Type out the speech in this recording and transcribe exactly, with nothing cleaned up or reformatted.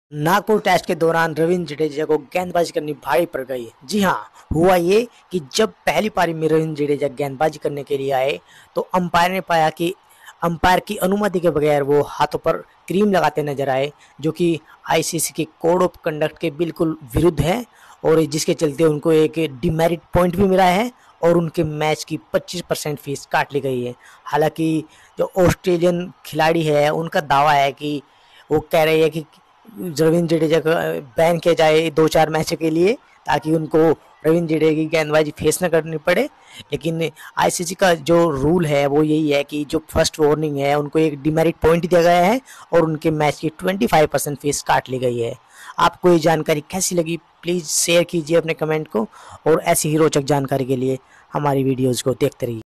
Nagpur test के दौरान रविंद्र जडेजा को गेंदबाजी करनी भारी पड़ गई। जी हाँ, हुआ ये कि जब पहली पारी में रविंद्र जडेजा गेंदबाजी करने के लिए आए तो अंपायर ने पाया कि अंपायर की अनुमति के बगैर वो हाथों पर क्रीम लगाते नजर आए, जो कि आईसीसी के कोड ऑफ कंडक्ट के बिल्कुल विरुद्ध है और जिसके चलते उनको एक डिमेरिट पॉइंट भी मिला है और उनके मैच की पच्चीस परसेंट फीस काट ली गई है। हालांकि जो ऑस्ट्रेलियन खिलाड़ी है उनका दावा है कि वो कह रहे हैं कि रविंद्र जडेजा को बैन किया जाए दो चार मैचों के लिए, ताकि उनको रविंद्र जडेजा की गेंदबाजी फेस न करनी पड़े। लेकिन आईसीसी का जो रूल है वो यही है कि जो फर्स्ट वार्निंग है उनको एक डिमेरिट पॉइंट दिया गया है और उनके मैच की पच्चीस परसेंट फीस काट ली गई है। आपको ये जानकारी कैसी लगी प्लीज़ शेयर कीजिए अपने कमेंट को, और ऐसी ही रोचक जानकारी के लिए हमारी वीडियोज़ को देखते रहिए।